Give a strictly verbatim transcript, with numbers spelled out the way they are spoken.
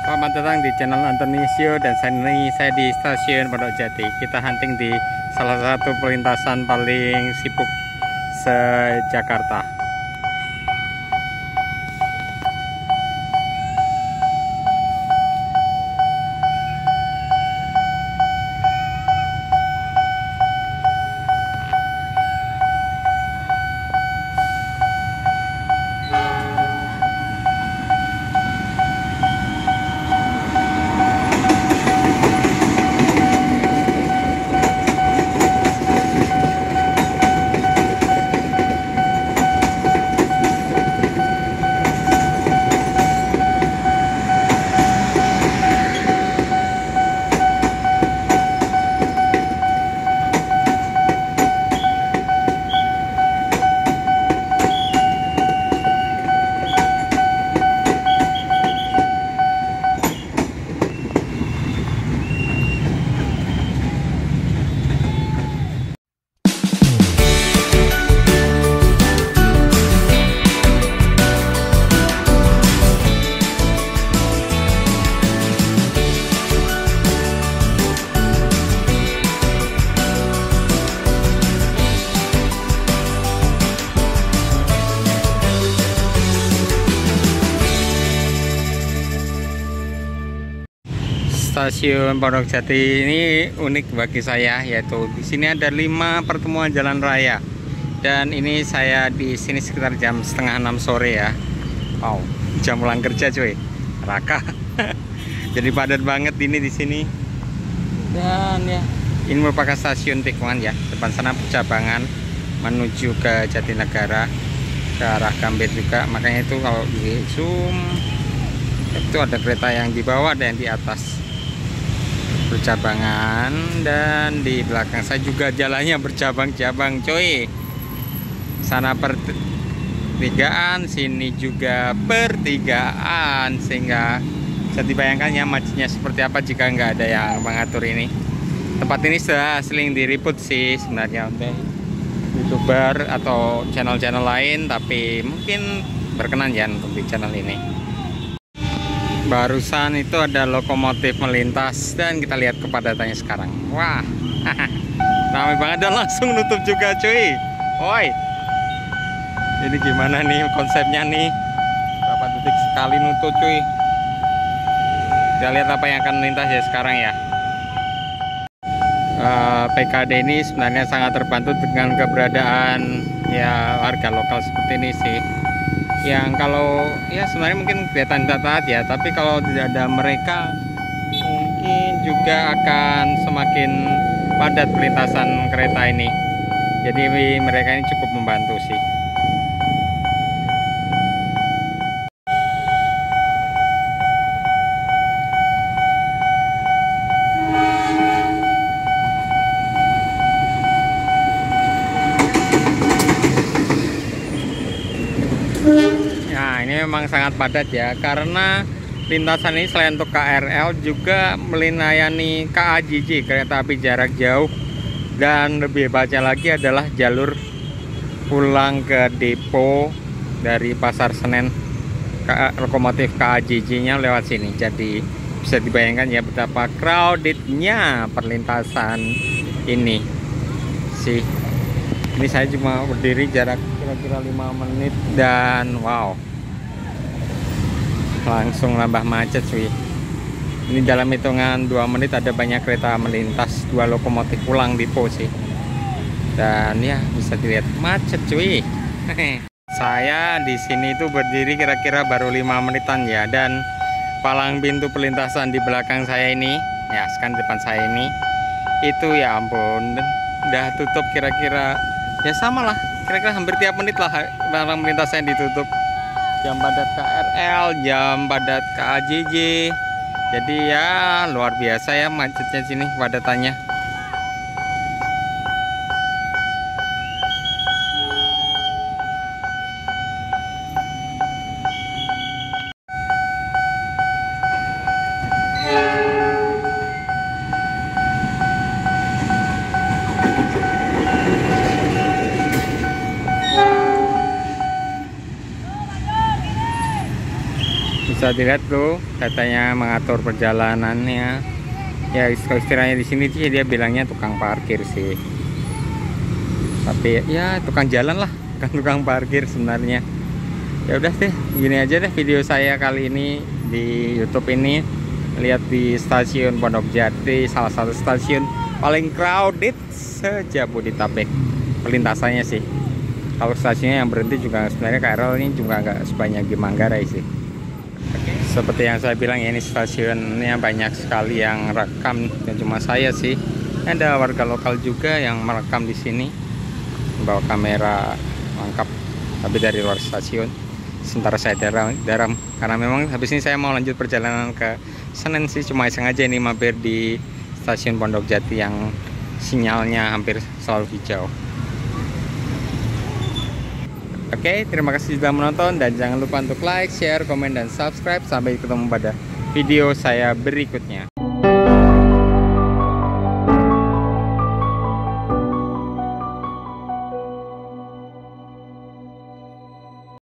Selamat datang di channel Antonisio dan saya ini saya di stasiun Pondok Jati. Kita hunting di salah satu perlintasan paling sibuk se-Jakarta. Stasiun Pondok Jati ini unik bagi saya, yaitu di sini ada lima pertemuan jalan raya, dan ini saya di sini sekitar jam setengah enam sore ya. Wow, jam pulang kerja cuy, raka. Jadi padat banget ini di sini. Dan ya, ini merupakan stasiun tikungan ya. Depan sana percabangan menuju ke Jatinegara, ke arah Gambir juga. Makanya itu kalau di zoom itu ada kereta yang di bawah, ada yang di atas. Bercabangan, dan di belakang saya juga jalannya bercabang-cabang coy. Sana pertigaan, sini juga pertigaan, sehingga bisa dibayangkan ya macetnya seperti apa jika nggak ada yang mengatur ini. Tempat ini sudah sering diriput sih sebenarnya untuk YouTuber atau channel-channel lain, tapi mungkin berkenan ya untuk di channel ini. Barusan itu ada lokomotif melintas dan kita lihat kepadatannya sekarang. Wah, ramai banget dan langsung nutup juga cuy. Woi, ini gimana nih konsepnya nih? Berapa detik sekali nutup cuy? Kita lihat apa yang akan melintas ya sekarang ya. uh, P K D ini sebenarnya sangat terbantu dengan keberadaan ya warga lokal seperti ini sih, yang kalau ya sebenarnya mungkin kelihatan taat ya, tapi kalau tidak ada mereka mungkin juga akan semakin padat perlintasan kereta ini. Jadi mereka ini cukup membantu sih. Nah, ini memang sangat padat ya, karena lintasan ini selain untuk K R L juga melayani K A J J, kereta api jarak jauh, dan lebih hebatnya lagi adalah jalur pulang ke depo dari Pasar Senen. Lokomotif K A J J-nya lewat sini, jadi bisa dibayangkan ya betapa crowdednya perlintasan ini sih. Ini saya cuma berdiri jarak kira-kira lima menit dan wow, langsung nambah macet cuy. Ini dalam hitungan dua menit ada banyak kereta melintas, dua lokomotif pulang depo sih. Dan ya bisa dilihat macet cuy. Saya di sini tuh berdiri kira-kira baru lima menitan ya, dan palang pintu perlintasan di belakang saya ini, ya sekarang depan saya ini, itu ya ampun, udah tutup kira-kira ya sama lah, kira-kira hampir tiap menit lah palang perlintasan ditutup. Jam padat K R L, jam padat K A J J. Jadi ya luar biasa ya macetnya sini, padatannya. bisa bisa dilihat tuh katanya mengatur perjalanannya. Ya istilahnya di sini sih dia bilangnya tukang parkir sih. Tapi ya tukang jalan lah, bukan tukang parkir sebenarnya. Ya udah deh, gini aja deh video saya kali ini di YouTube ini. Lihat di stasiun Pondok Jati, salah satu stasiun paling crowded se-Jabodetabek perlintasannya sih. Kalau stasiunnya yang berhenti juga sebenarnya K R L ini juga nggak sebanyak di Manggarai sih. Seperti yang saya bilang ya, ini stasiunnya banyak sekali yang rekam, dan cuma saya sih. Ada warga lokal juga yang merekam di sini, bawa kamera lengkap, tapi dari luar stasiun. Sementara saya daram, daram karena memang habis ini saya mau lanjut perjalanan ke Senen sih, cuma sengaja ini mampir di stasiun Pondok Jati yang sinyalnya hampir selalu hijau. Oke, terima kasih sudah menonton dan jangan lupa untuk like, share, komen, dan subscribe. Sampai ketemu pada video saya berikutnya.